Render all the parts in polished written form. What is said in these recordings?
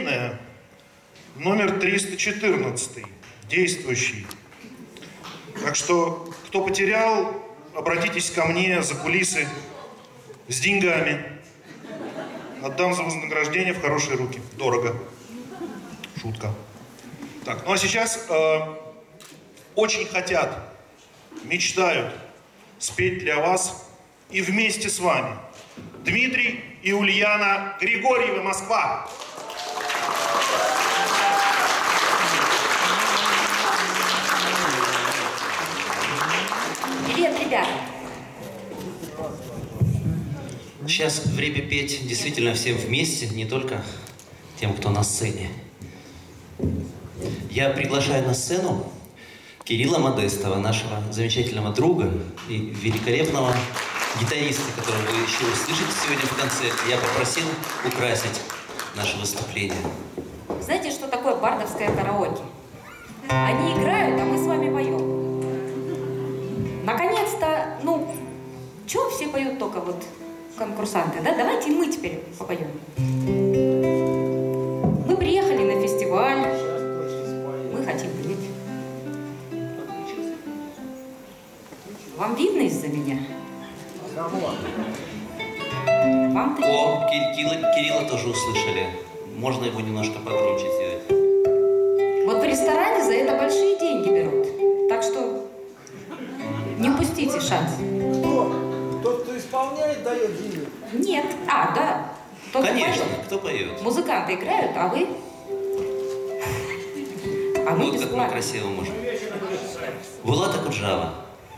старинная, номер 314, действующий. Так что, кто потерял, обратитесь ко мне за кулисы с деньгами. Отдам за вознаграждение в хорошие руки. Дорого. Шутка. Так, ну а сейчас очень хотят, мечтают спеть для вас и вместе с вами Дмитрий и Ульяна Григорьевы, Москва. Привет, ребята. Сейчас время петь действительно всем вместе, не только тем, кто на сцене. Я приглашаю на сцену Кирилла Модестова, нашего замечательного друга и великолепного гитариста, которого вы еще услышите сегодня в концерте. Я попросил украсить наше выступление. Знаете, что такое бардовское караоке? Они играют, а мы с вами поем. Наконец-то, ну, чего все поют только вот конкурсанты, да? Давайте мы теперь попоем. Мы приехали на фестиваль, мы хотим петь. Вам видно из-за меня? Вам-то... О, Кирилла тоже услышали. Можно его немножко погромче сделать. Вот в ресторане за это большие деньги берут. Так что не упустите шанс. Тот, кто исполняет, дает деньги? Нет. А, да. Конечно, кто поет? Музыканты играют, а вы? А мы Вот как мы красиво можем. Булата Куджава.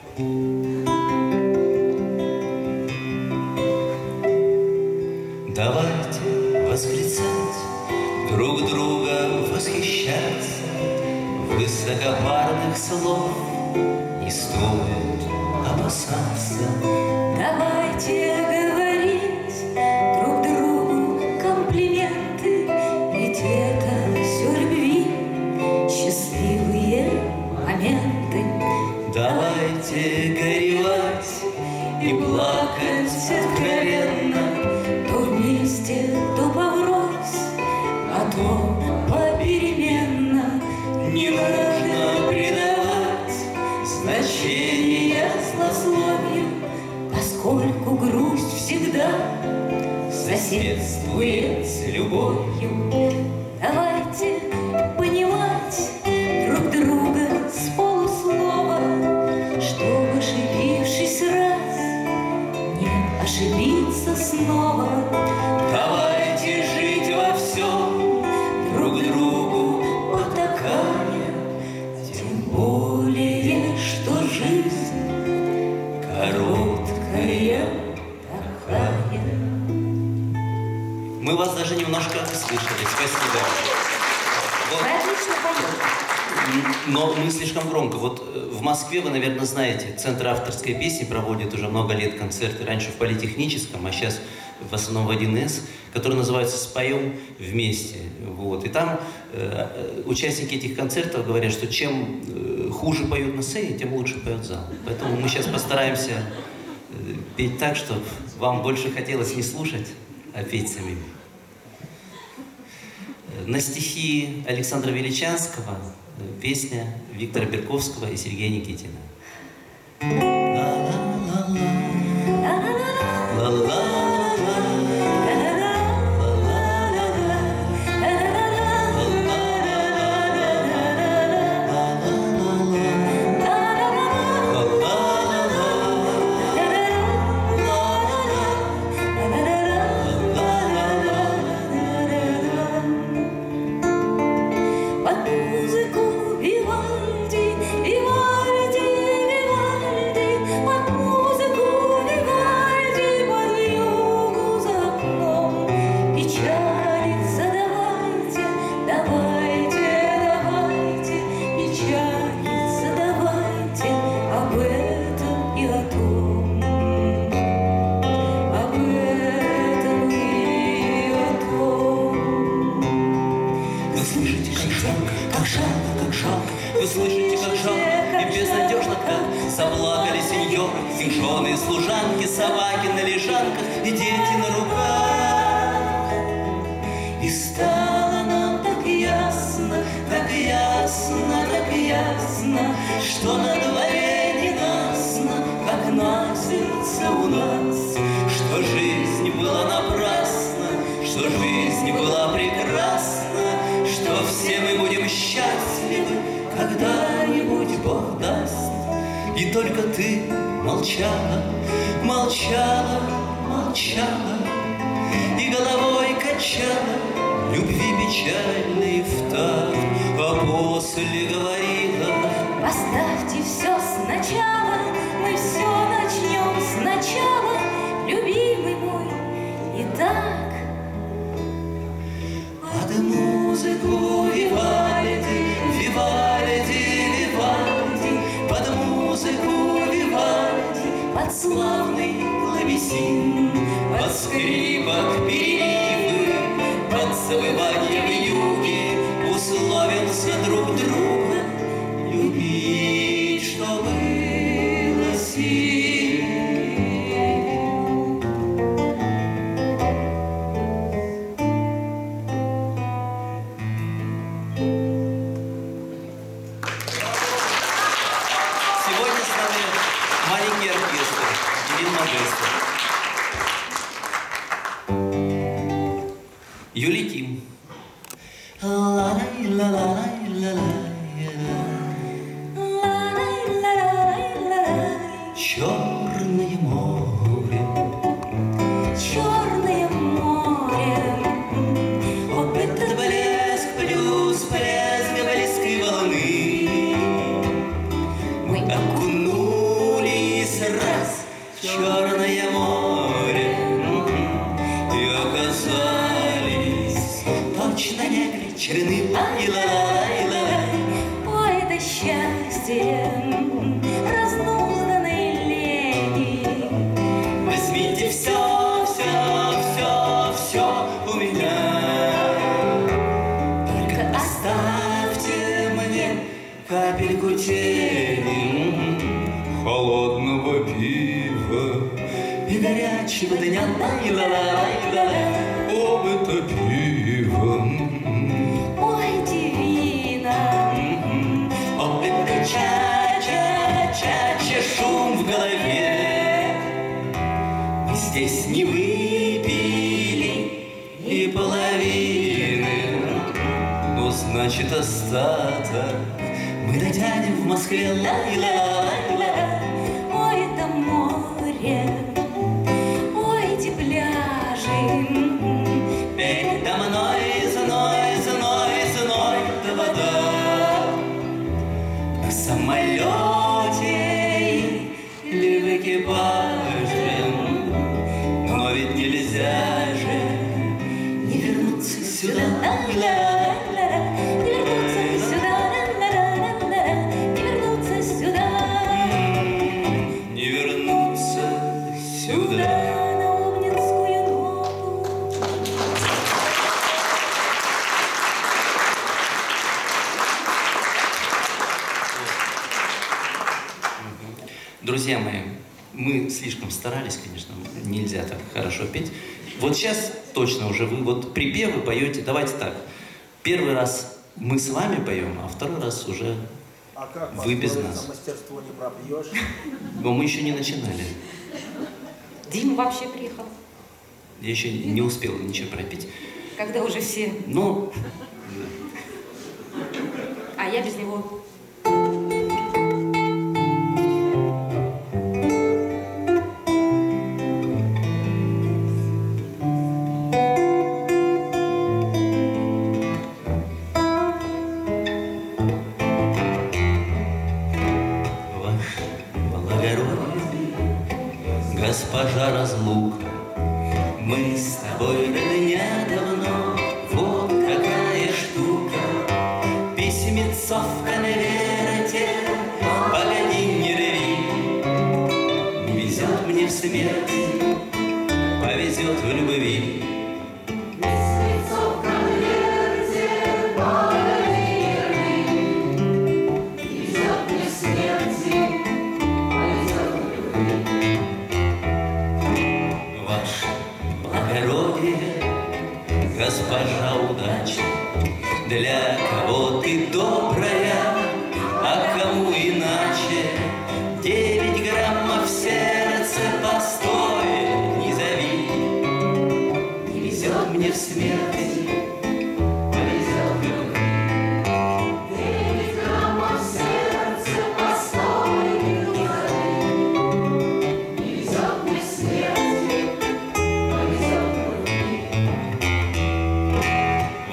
Давайте восклицать, друг друга восхищаться, высокопарных слов не стоит опасаться. Давайте говорить друг другу комплименты, ведь это все любви, счастливые моменты. Давайте горевать и плакать откровенно, то вместе, то поврось, а то попеременно. не нужно придавать значения Злословию, поскольку грусть всегда соседствует с любовью. Давайте понимать друг друга с полуслова, чтобы, ошибившись раз, не ошибиться снова. Давайте жить во всем, друг другу потакая, тем более, что жизнь короткая такая. Мы вас даже немножко слышали. Спасибо. Вот. Вы отлично поете. Но мы слишком громко. Вот в Москве, вы, наверное, знаете, Центр авторской песни проводит уже много лет концерты. Раньше в Политехническом, а сейчас в основном в 1С, который называется «Споем вместе». Вот. И там участники этих концертов говорят, что чем хуже поют на сцене, тем лучше поет зал. Поэтому мы сейчас постараемся петь так, чтобы вам больше хотелось не слушать, а петь самим. На стихи Александра Величанского песня Виктора Берковского и Сергея Никитина. Вы слышите, как жалко и безнадежно, как заплакали сеньоры, их жены и служанки, собаки на лежанках и дети на руках. И стало нам ясно, что на дворе ненастно, как на сердце у нас, что жизнь была напрасна, что жизнь была прекрасна, что все мы будем счастливы, когда-нибудь Бог даст. И только ты молчала, молчала, молчала, и головой качала любви печальной в такт, а после говорила: Поставьте все сначала, мы все начнем сначала, любимый мой, итак. Под музыку Вивальди, Вивальди, Вивальди, под музыку Вивальди, под славный клавесин, под скрипок переливы, под завывание вьюги условимся друг друга любить, что было сил. Сегодня с нами маленький оркестр Ирина Модеста. Юлетим. Черное море, Черное море, вот этот блеск плюс плеск близкой волны. Мы окунулись раз в Черное море и оказались точно негры черны. Ой, это счастье разнузданной леди. Возьмите все, все, все, все у меня. Только оставьте мне капельку тени, холодного пива и горячего дня. Об это пиво, Ой, дивина, об это ча-ча-ча-ча, шум в голове. Мы здесь не выпили и половины, но значит остаток мы дотянем в Москве. ой, это море, ой, эти пляжи. Передо мной зной, зной, зной да вода. На самолете или в экипаже, но ведь нельзя же не вернуться сюда. Не вернуться сюда, не вернуться сюда, Не вернуться сюда. на Обнинскую ноту. Друзья мои, мы слишком старались, конечно, нельзя так хорошо петь. Вот сейчас точно уже вы вот припевы поете. Давайте так. Первый раз мы с вами поем, а второй раз уже А как вы без построиться, нас. мастерство не пропьешь? Но мы еще не начинали. Дима вообще приехал, Я еще не успел ничего пропеть. когда уже все, Ну, а я без него. ваше благородие, госпожа разлука, мы с тобой до дня давно, вот какая штука. Письмецо в конверте, погоди, не рви, не везет мне в смерти, повезет в любви. Ваше благородие, госпожа удача, для кого ты добрая, а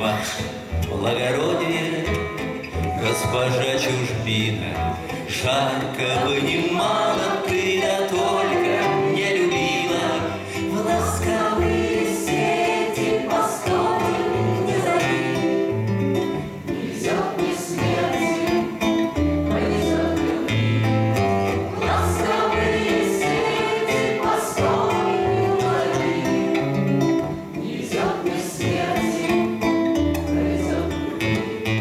Ваше благородие, госпожа чужбина, жарко понимала ты, да только не любила. В ласковые сети постой не зови, несет не смерти, понесет любви. В ласковые сети постой не зови, несет не смерти, понесет любви.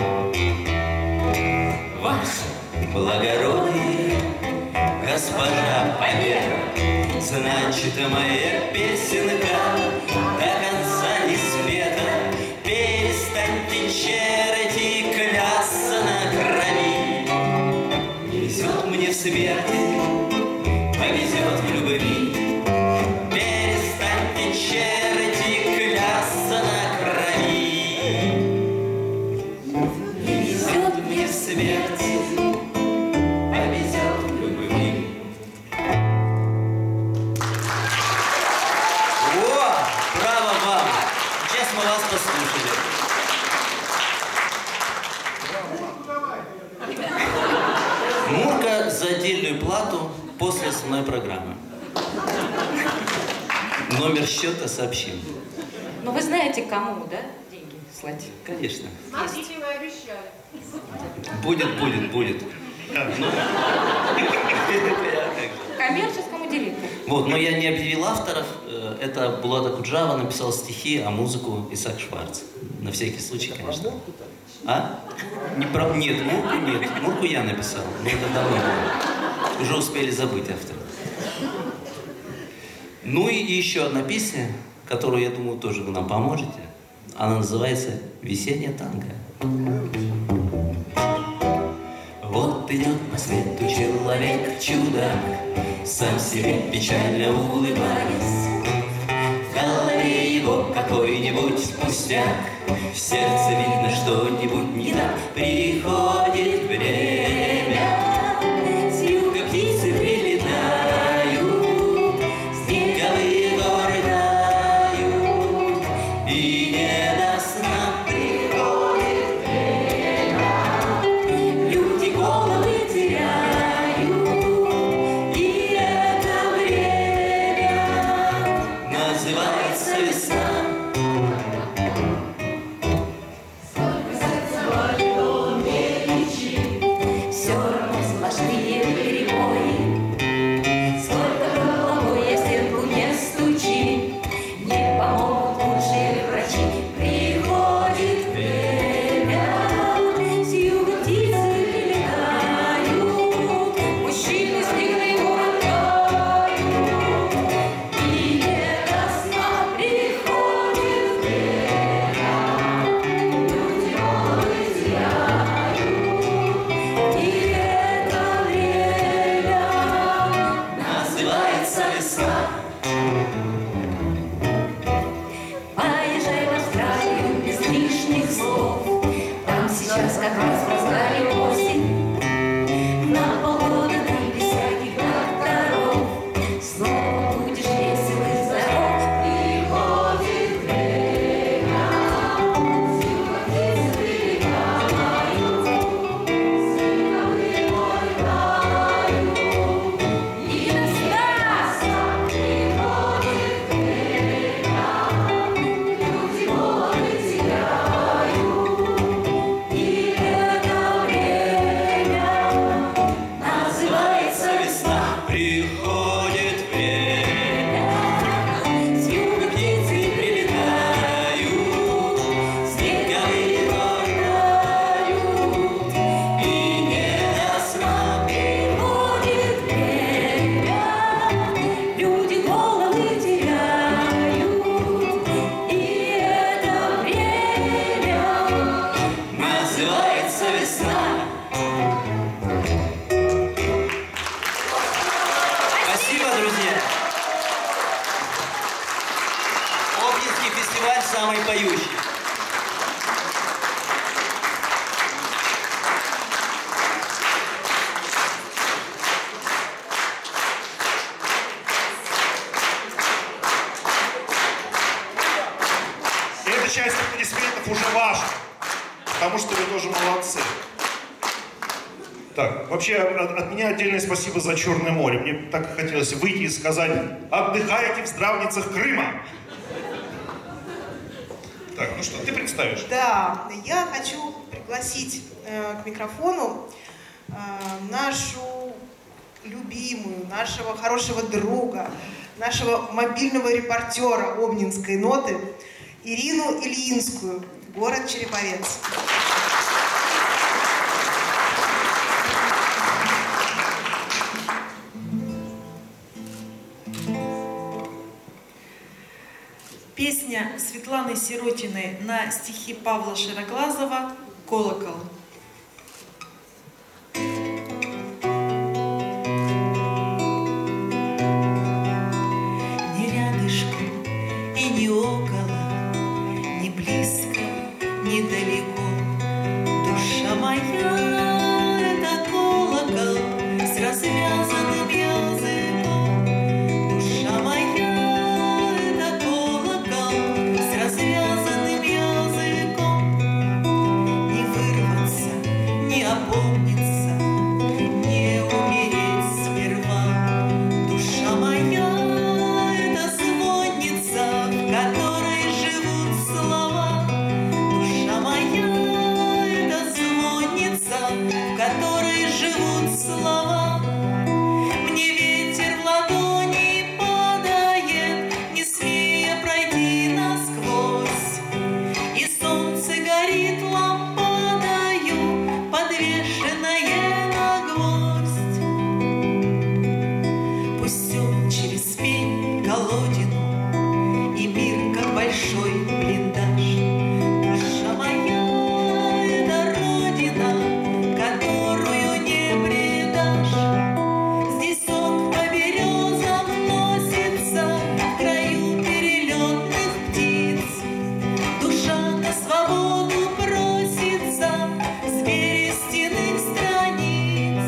Ваше благородие, госпожа Победа, значит, моя песенка до конца не спета. Перестаньте черти клясться на крови. Везет мне в смерти, повезет в любви. Перестаньте черти клясться на крови. Везет мне в смерти, повезет в любви. О, браво вам! Сейчас мы вас послушали. Мурка за отдельную плату после основной программы. Номер счета сообщим. Но вы знаете, кому, да, деньги слать? Конечно. Смотрите, вы обещали. Будет. Коммерческому делику. Вот, но я не объявил авторов. Это Булат Акуджава написал стихи, а музыку Исаак Шварц. На всякий случай, конечно. А? Нет, Мурку нет. Мурку я написал, но это давно было. Уже успели забыть автора. Ну и еще одна песня, которую, я думаю, тоже вы нам поможете. Она называется «Весеннее танго». Вот идет по свету человек-чудак, сам себе печально улыбаясь. В голове его какой-нибудь пустяк, в сердце видно что-нибудь не так. Приходит время, с юга птицы прилетают, снеговые горы тают, и не до сна приходит время. Люди головы теряют, и это время называется весна. потому что вы тоже молодцы. Так, вообще от меня отдельное спасибо за Черное море. Мне так хотелось выйти и сказать: отдыхайте в здравницах Крыма. Так, ну что, ты представишь? Да, я хочу пригласить к микрофону нашу любимую, нашего хорошего друга, нашего мобильного репортера Обнинской ноты Ирину Ильинскую, город Череповец. Песня Светланы Сиротиной на стихи Павла Широглазова «Колокол». Ни рядышком и не около, ни близко, ни далеко. Душа моя — это колокол с развязанным языком. Душа моя — это колокол с развязанным языком. Не вырваться, не опомниться, не умереть сперва. Душа моя — это звонница, в которой живут слова. Душа моя — это звонница, в которой живут слова. Мне ветер в ладони падает, не смея пройти насквозь. И солнце горит лампадою, подвешенное на гвоздь. Пусть он через пень колодину, и мир, как большой блиндаж. Душа моя — это родина, которую не предашь. Здесь он по березам носится, в краю перелетных птиц. Душа на свободу просится с берестяных страниц.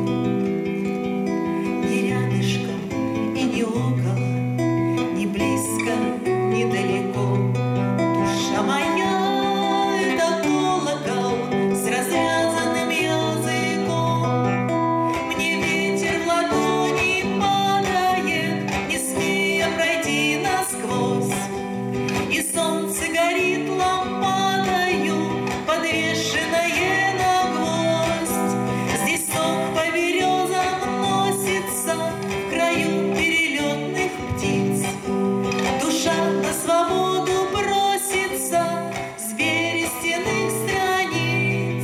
Ни рядышком и не около, ни близко, ни далеко. Душа моя — это колокол с развязанным языком. Мне ветер в ладони падает, не смея пройти насквозь. И солнце горит лампадою, подвешенное на гвоздь. Здесь сок по березам носится, в краю перелетных птиц. Душа на свободу просится с берестяных страниц.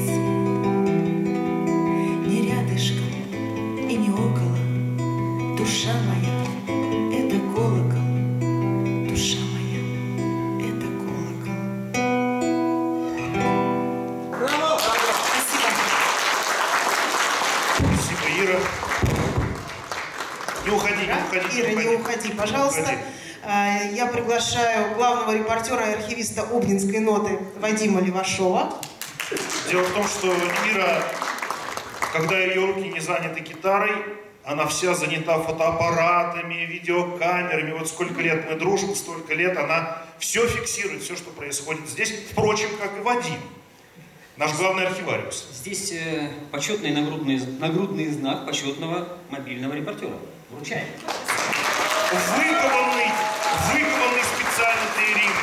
Не рядышком и не около. Душа моя — это колокол. Душа моя — это колокол. Спасибо, Ира. Не уходи, не уходи. Ира, не уходи, пожалуйста. Уходи. Я приглашаю главного репортера и архивиста Обнинской ноты Вадима Левашова. Дело в том, что Ира, когда ее руки не заняты гитарой, она вся занята фотоаппаратами, видеокамерами. Вот сколько лет мы дружим, столько лет она все фиксирует, все, что происходит здесь. Впрочем, как и Вадим, наш главный архивариус. Здесь почетный нагрудный знак почетного мобильного репортера. Вручаем. Выкованный специально для Ирины.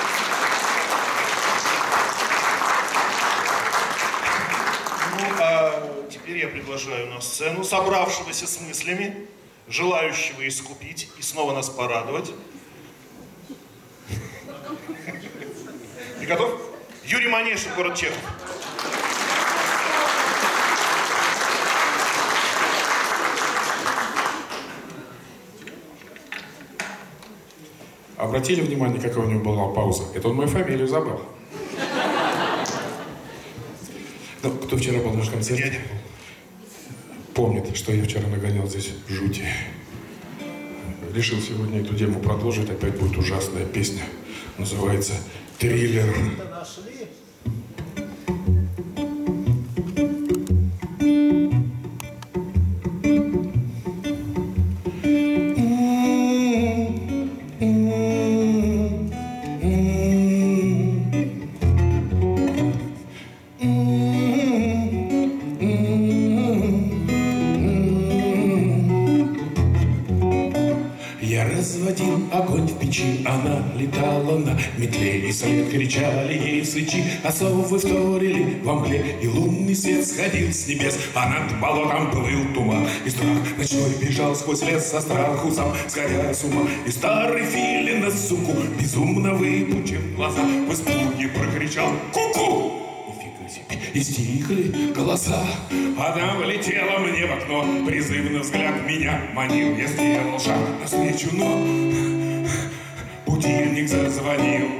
Ну, а теперь я приглашаю на сцену собравшегося с мыслями, желающего искупить и снова нас порадовать. Ты готов? Юрий Манешин, город Чехов. Обратили внимание, какая у него была пауза? Это он мою фамилию забрал. Ну, кто вчера был на наш концерт, помнит, что я вчера нагонял здесь жути. Решил сегодня эту тему продолжить. Опять будет ужасная песня. Называется «Триллер». летала на метле, и след кричали ей сычи, а совы вторили во мгле, и лунный свет сходил с небес, а над болотом плыл туман, и страх ночной бежал сквозь лес со страху сам, сходя с ума, и старый филин на суку, безумно выпучив глаза, в испуге прокричал «Ку-ку!» И стихли голоса. Она влетела мне в окно, призывный взгляд меня манил. Я сделал шаг навстречу, но будильник зазвонил.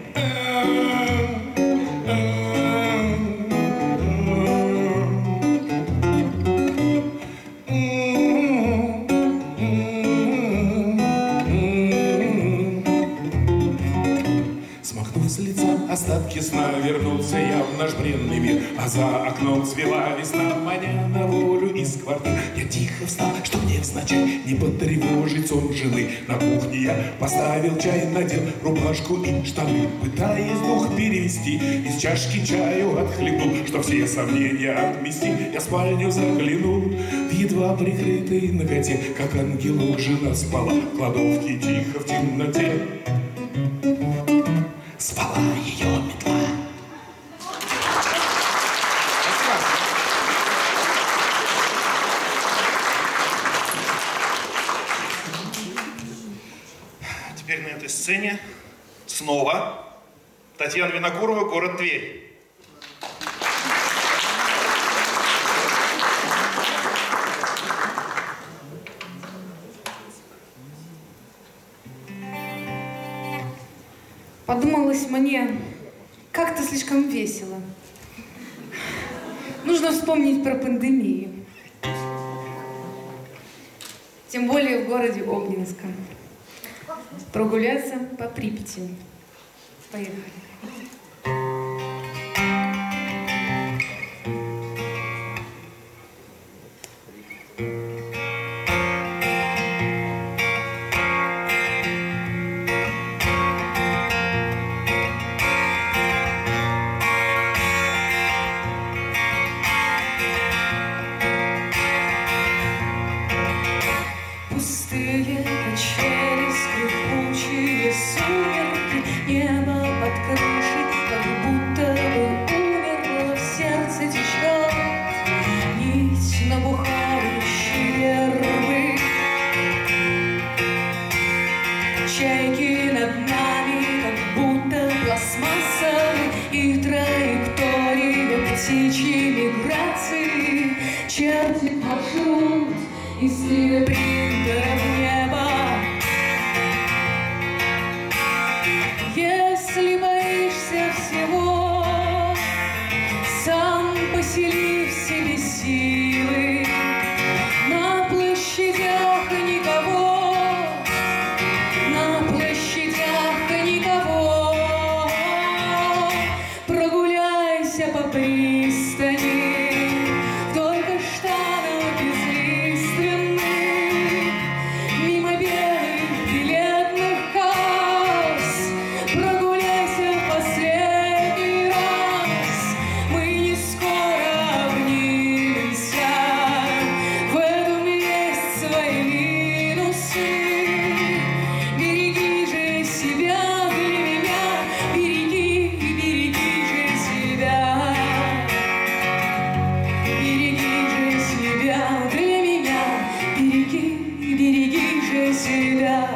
Смахнув с лица остатки сна, вернулся я в наш бренный мир, а за окном цвела весна, маня на волю из квартир. Я тихо встал, чтоб не взначай не потревожить сон жены. На кухне я поставил чай, надел рубашку и штаны, пытаясь дух перевести, из чашки чаю отхлебнул, что все сомнения отмести. Я в спальню заглянул, в едва прикрытой ноготе, как ангелок жена спала в кладовке тихо в темноте. Спала ее метла. Теперь на этой сцене снова Татьяна Винокурова, город Тверь. Подумалось мне, как-то слишком весело. Нужно вспомнить про пандемию. Тем более в городе Обнинском. Прогуляться по Припяти. Поехали. Пустые качели, скрипучие сумерки, небо под крышей, как будто бы умерло, в сердце течет нить набухающей рвы. Чайки над нами, как будто пластмассовые, их траектории птичьей миграции чертит маршрут из принтеров неба. Если боишься всего, сам посели в себе силы. На площадях никого, на площадях никого. Прогуляйся по пристани, вдоль каштанов безлиственных, мимо белых билетных касс. Прогуляйся в последний раз, мы не скоро обнимемся. В этом есть свои минусы. Береги же себя для меня, береги же себя. Береги же себя для меня, береги же себя.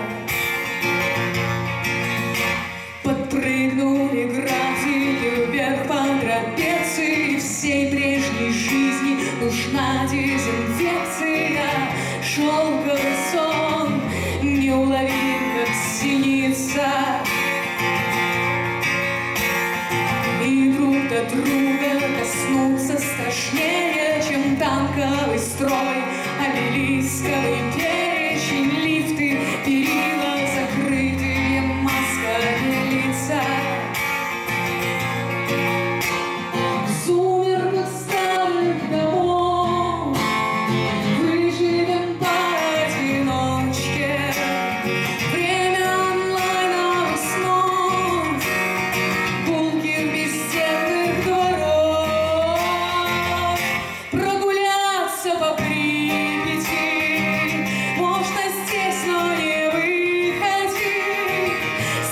Подпрыгнули графики вверх по трапеции, всей прежней жизни нужна дезинфекция. Шелковый сон неуловим, как синица, и друг до друга коснуться страшнее, чем танковый строй обелисковый перечень, лифты, перила закрытые, масками лица. В сумерках старых домов выживем поодиночке. Время онлайновых снов, булки бездетных дворов. Прогуляться по Припяти можно здесь, но не выходи.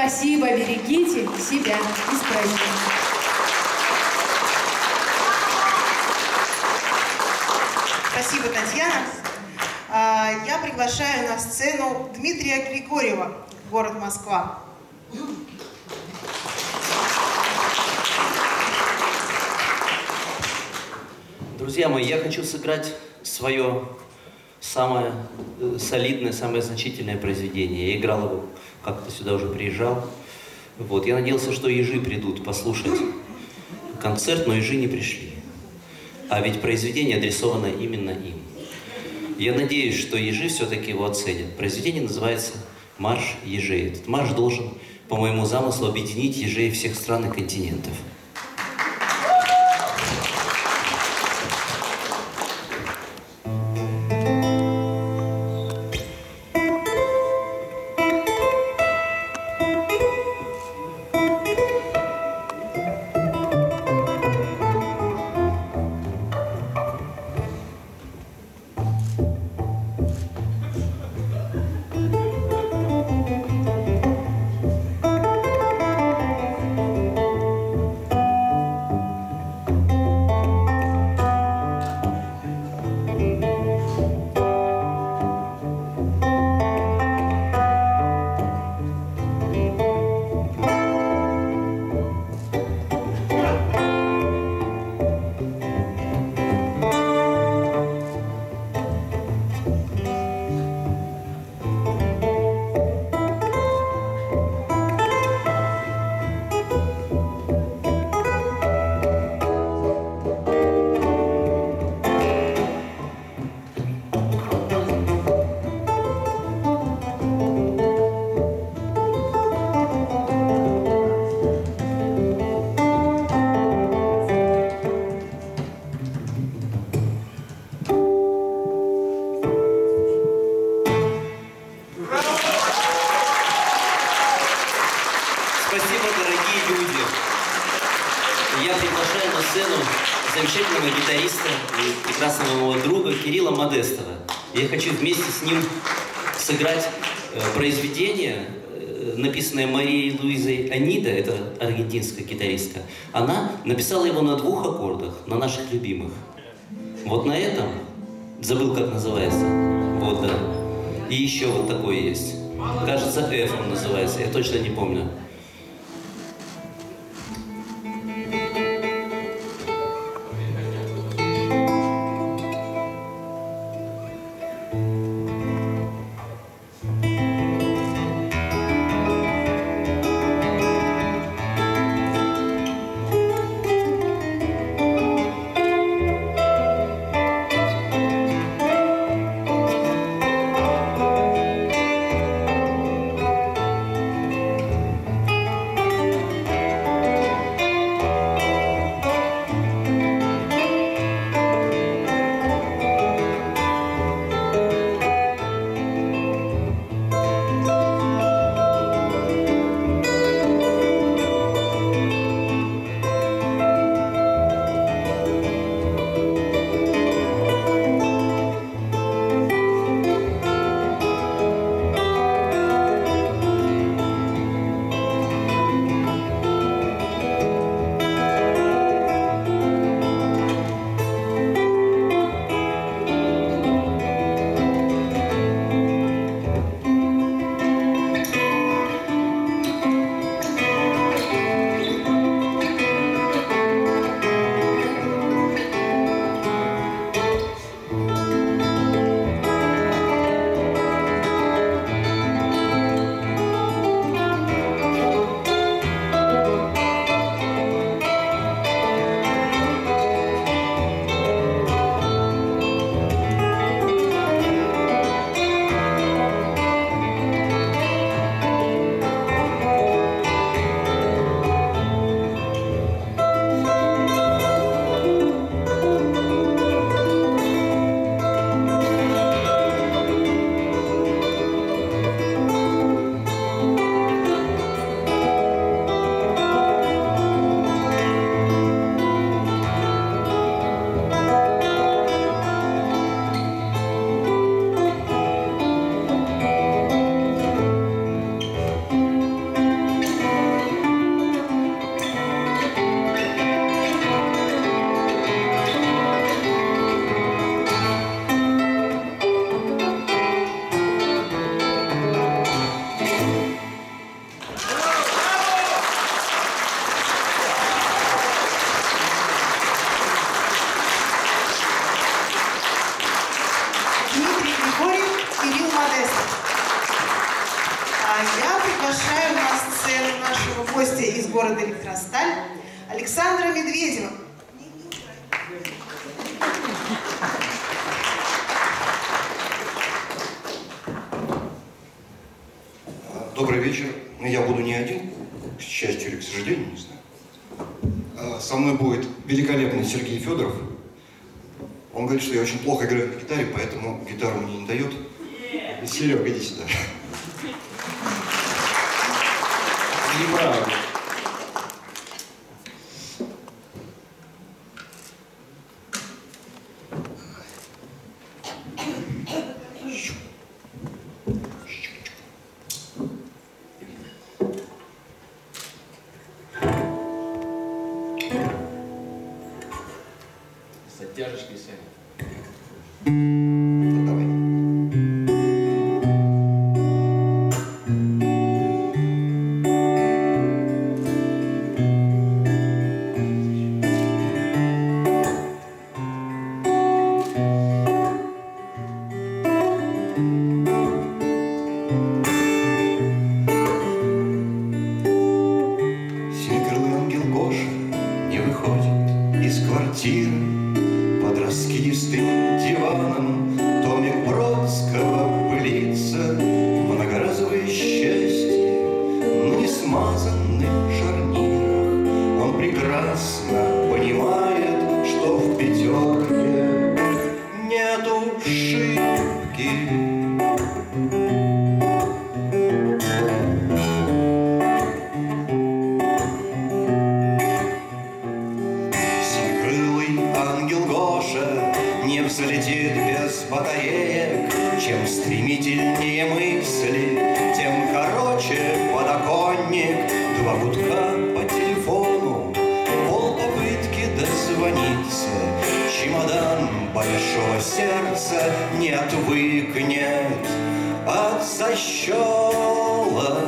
Спасибо, берегите себя и с праздником. Спасибо, Татьяна. Я приглашаю на сцену Дмитрия Григорьева, город Москва. Друзья мои, я хочу сыграть свое самое солидное, самое значительное произведение. Я играл его, как-то сюда уже приезжал. Вот. Я надеялся, что ежи придут послушать концерт, но ежи не пришли. А ведь произведение адресовано именно им. Я надеюсь, что ежи все-таки его оценят. Произведение называется «Марш ежей». Этот марш должен, по моему замыслу, объединить ежей всех стран и континентов. Спасибо, дорогие люди. Я приглашаю на сцену замечательного гитариста и прекрасного моего друга Кирилла Модестова. Я хочу вместе с ним сыграть произведение, написанное Марией Луизой Анида, это аргентинская гитаристка. Она написала его на 2 аккордах, на наших любимых. Вот на этом, забыл, как называется, вот, да. И еще вот такой есть. Кажется, F он называется, я точно не помню. А я приглашаю на сцену нашего гостя из города Электросталь Александра Медведева. Добрый вечер. Я буду не один, к счастью или к сожалению, не знаю. Со мной будет великолепный Сергей Федоров. Он говорит, что я очень плохо играю на гитаре, поэтому гитару мне не дает. Серега, иди сюда. Неправда. С оттяжечкой, Саня. Давай. Синекрылый ангел Гоша не выходит из квартиры. Под раскидистым диваном томик Бродского пылится. Многоразовое счастье на несмазанных шарнирах. Он прекрасно понимает, что в пятерке нету шибки. Синекрылый ангел Гоша не взлетит без батареек. Чем стремительнее мысли, тем короче подоконник. Два гудка по телефону, полпопытки дозвониться. Чемодан большого сердца не отвыкнет от защелок.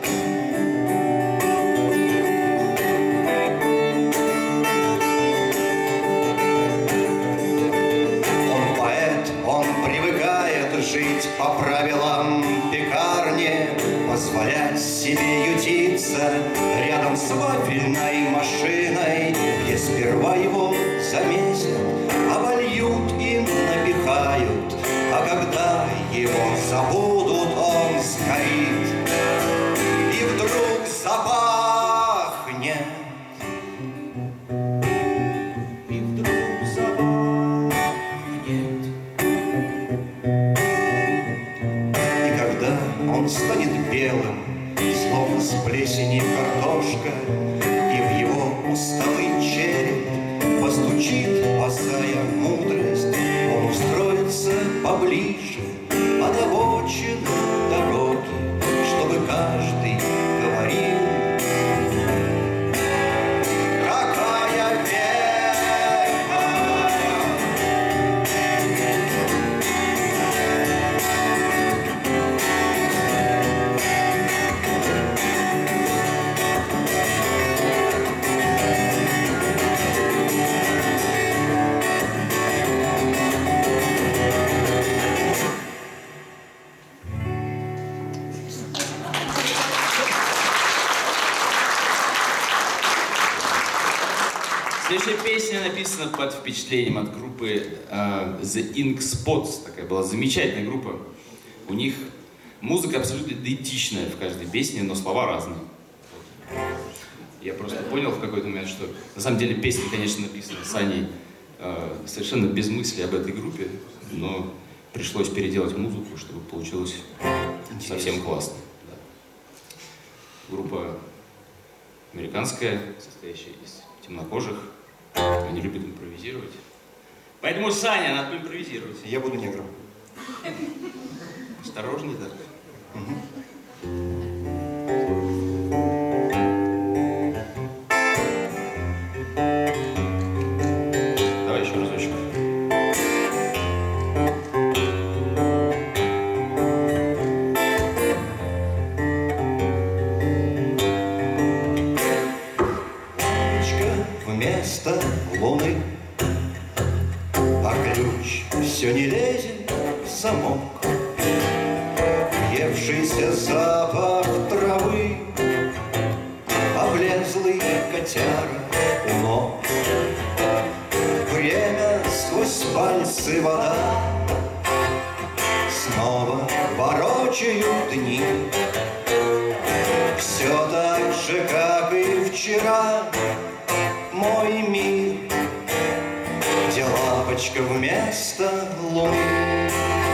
Жить по правилам пекарни, позволять себе ютиться рядом с вафельной машиной, где сперва его замесят, обольют и напихают, а когда его забудут, он сгорит и вдруг запахнет. Он станет белым, словно с плесени картошка, и в его усталый череп постучит босая мудрость. Он устроится поближе от обочины дороги, чтобы каждый говорил: какая века! Следующая песня написана под впечатлением от группы The Ink Spots. Такая была замечательная группа. У них музыка абсолютно идентичная в каждой песне, но слова разные. Я просто понял в какой-то момент, что на самом деле песня, конечно, написана Саней совершенно без мысли об этой группе, но пришлось переделать музыку, чтобы получилось совсем классно. Да. Группа американская, состоящая из темнокожих. Они любят импровизировать. Поэтому, Саня, надо импровизировать. Я буду негром. Осторожней так. Давай еще разочек. Вместо луны, а ключ все не лезет в замок. Въевшийся запах котяра у ног. Время сквозь пальцы вода, снова ворочают дни. Все так же, как и вчера, мой мир, где лампочка вместо луны.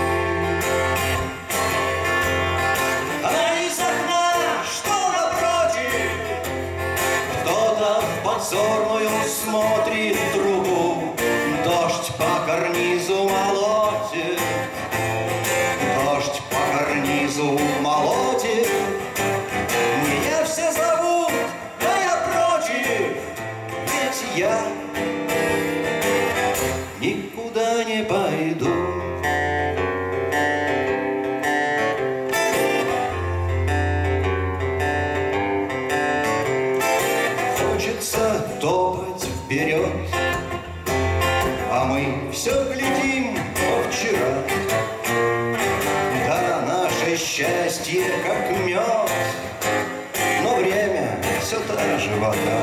А из окна, что напротив, кто-то в подзорную смотрит трубу. Дождь по карнизу молотит, дождь по карнизу молотит. Меня все зовут, а я против, ведь я никуда не пойду. Хочется топать вперед, а мы все глядим во вчера. Да, наше счастье как мед, но время все та же вода.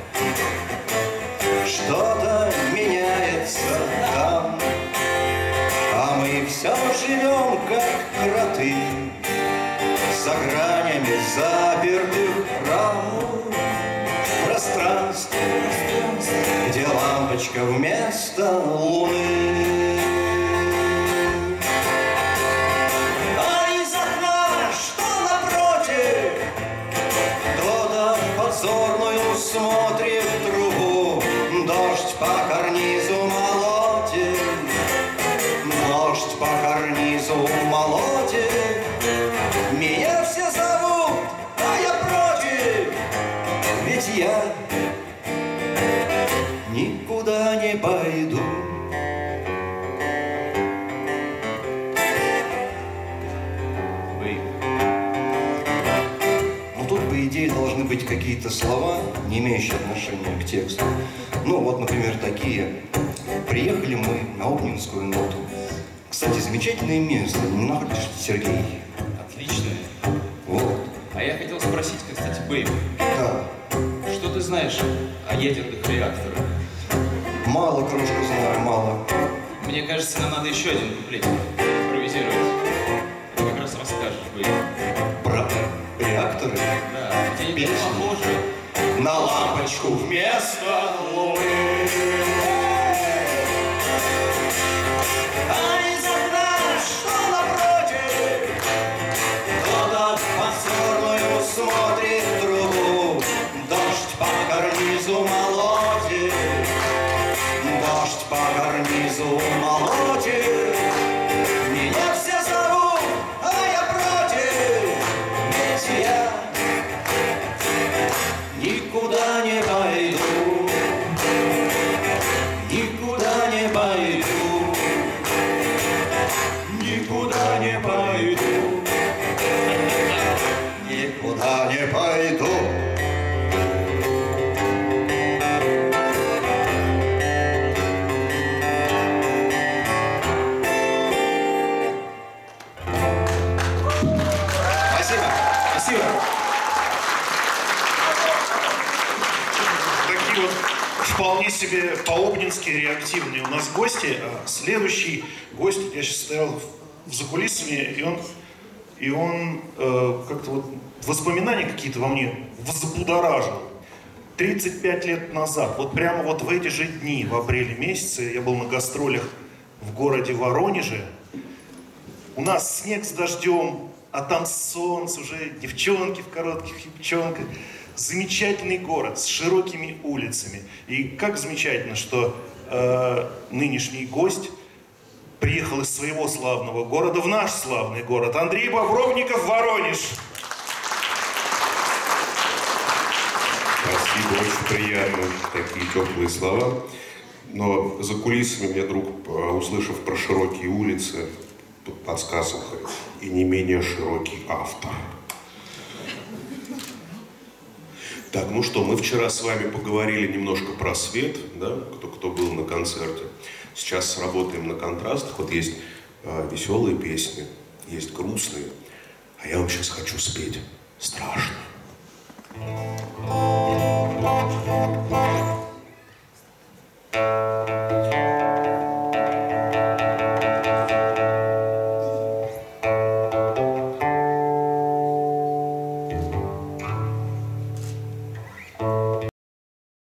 Что-то меняется там, а мы все живем как кроты, за гранями запертых рам. Пространство, где лампочка вместо луны. А из окна, что напротив, кто-то в подзорную смотрит трубу. Дождь по карнизу молотит, дождь по карнизу молотит. Меня все зовут, а я против, ведь я никуда не пойду. Ну тут, по идее, должны быть какие-то слова, не имеющие отношения к тексту. Ну вот, например, такие. Приехали мы на Обнинскую ноту. Кстати, замечательное место, не находишь, Сергей? Отличное. Вот. А я хотел спросить, кстати, Бэйб. Да. Что ты знаешь о ядерных реакторах? Мало, крошка, знаю, мало. Мне кажется, нам надо еще один куплет импровизировать. Ты как раз расскажешь, Бэйб. Про реакторы? Да, ведь они так похожи на лампочку вместо луны. А из окна, что напротив, кто-то в подзорную смотрит трубу. Дождь по карнизу молотит, дождь по карнизу молотит. Меня все зовут, а я против, ведь я никуда не пойду, никуда не пойду, никуда не пойду, никуда не пойду. Спасибо. Спасибо. Такие вот вполне себе по-обнински реактивные у нас гости. А следующий гость, я сейчас стоял за кулисами, и он как-то вот воспоминания какие-то во мне взбудоражил. 35 лет назад, вот прямо вот в эти же дни, в апреле месяце, я был на гастролях в городе Воронеже. У нас снег с дождем, а там солнце, уже девчонки в коротких юбчонках. Замечательный город с широкими улицами. И как замечательно, что нынешний гость приехал из своего славного города в наш славный город. Андрей Бобровников, Воронеж. Спасибо, очень приятно, такие теплые слова. Но за кулисами мне друг, услышав про широкие улицы, тут подсказал, и не менее широкий автор. Так, ну что, мы вчера с вами поговорили немножко про свет, да, кто был на концерте. Сейчас работаем на контрастах. Вот есть веселые песни, есть грустные. А я вам сейчас хочу спеть страшно. Thank